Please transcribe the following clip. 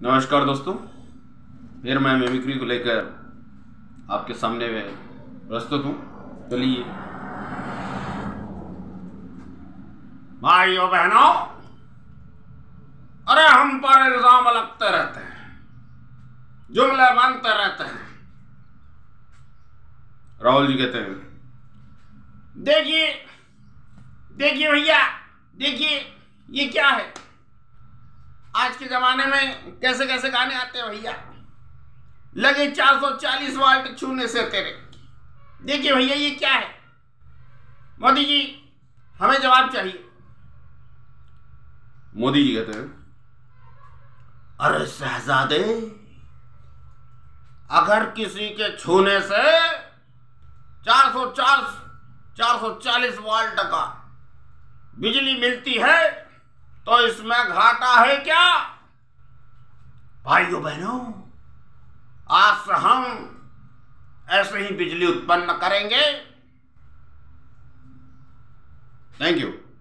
नमस्कार दोस्तों, फिर मैं मिमिक्री को लेकर आपके सामने में प्रस्तुत हूँ। चलिए भाइयों बहनों, अरे हम पर इल्जाम लगते रहते हैं, जुमले बनते रहते हैं। राहुल जी कहते हैं, देखिए देखिए भैया, देखिए ये क्या है। आज के जमाने में कैसे कैसे गाने आते हैं भैया, लगे 440 वाल्ट छूने से तेरे। देखिए भैया ये क्या है। मोदी जी हमें जवाब चाहिए। मोदी जी कहते हैं, अरे शहजादे, अगर किसी के छूने से 440 वाल्ट का बिजली मिलती है तो इसमें घाटा है क्या। भाइयों बहनों, आज से हम ऐसे ही बिजली उत्पन्न करेंगे। Thank you.